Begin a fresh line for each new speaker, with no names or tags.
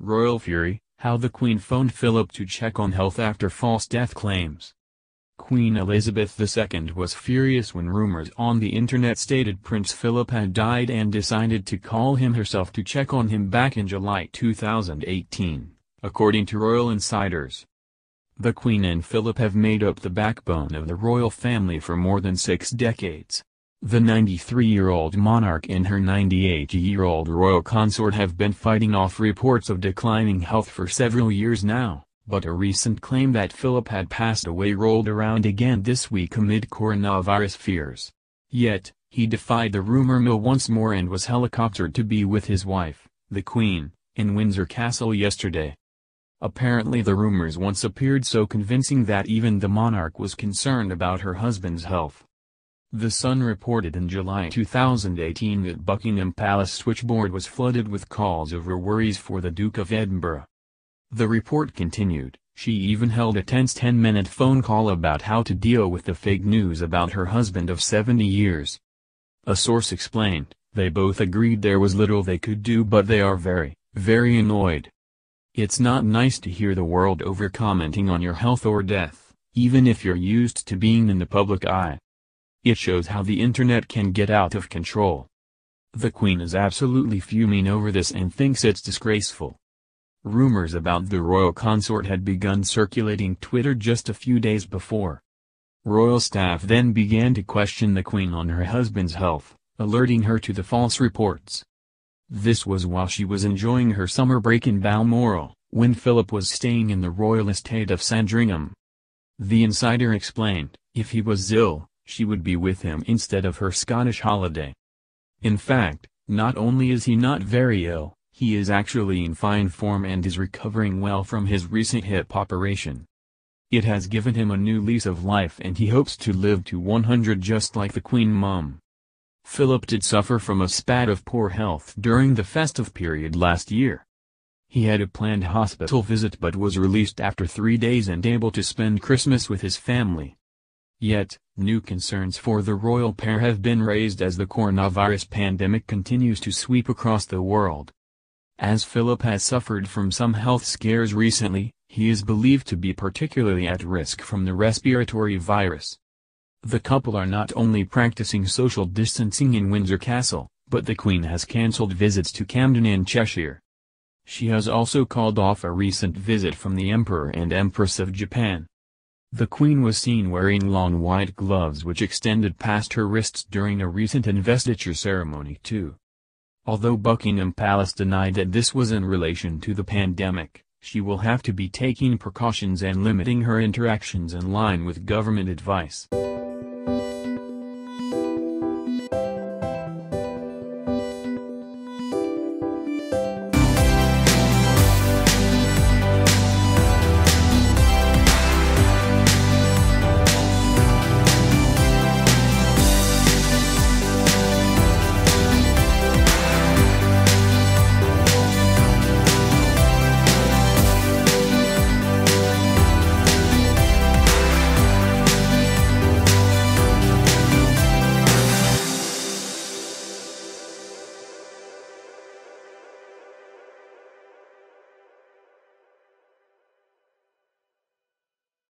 Royal fury, how the Queen phoned Philip to check on health after false death claims. Queen Elizabeth II was furious when rumors on the internet stated Prince Philip had died and decided to call him herself to check on him back in July 2018, according to royal insiders. The Queen and Philip have made up the backbone of the royal family for more than 6 decades. The 93-year-old monarch and her 98-year-old royal consort have been fighting off reports of declining health for several years now, but a recent claim that Philip had passed away rolled around again this week amid coronavirus fears. Yet, he defied the rumor mill once more and was helicoptered to be with his wife, the Queen, in Windsor Castle yesterday. Apparently the rumors once appeared so convincing that even the monarch was concerned about her husband's health. The Sun reported in July 2018 that Buckingham Palace switchboard was flooded with calls over worries for the Duke of Edinburgh. The report continued, she even held a tense 10-minute phone call about how to deal with the fake news about her husband of 70 years. A source explained, they both agreed there was little they could do, but they are very, very annoyed. It's not nice to hear the world over-commenting on your health or death, even if you're used to being in the public eye. It shows how the internet can get out of control. The Queen is absolutely fuming over this and thinks it's disgraceful. Rumors about the royal consort had begun circulating Twitter just a few days before. Royal staff then began to question the Queen on her husband's health, alerting her to the false reports. This was while she was enjoying her summer break in Balmoral, when Philip was staying in the royal estate of Sandringham. The insider explained, if he was ill, she would be with him instead of her Scottish holiday. In fact, not only is he not very ill, he is actually in fine form and is recovering well from his recent hip operation. It has given him a new lease of life and he hopes to live to 100 just like the Queen Mum. Philip did suffer from a spat of poor health during the festive period last year. He had a planned hospital visit but was released after 3 days and able to spend Christmas with his family. Yet, new concerns for the royal pair have been raised as the coronavirus pandemic continues to sweep across the world. As Philip has suffered from some health scares recently, he is believed to be particularly at risk from the respiratory virus. The couple are not only practicing social distancing in Windsor Castle, but the Queen has cancelled visits to Camden and Cheshire. She has also called off a recent visit from the Emperor and Empress of Japan. The Queen was seen wearing long white gloves which extended past her wrists during a recent investiture ceremony too. Although Buckingham Palace denied that this was in relation to the pandemic, she will have to be taking precautions and limiting her interactions in line with government advice.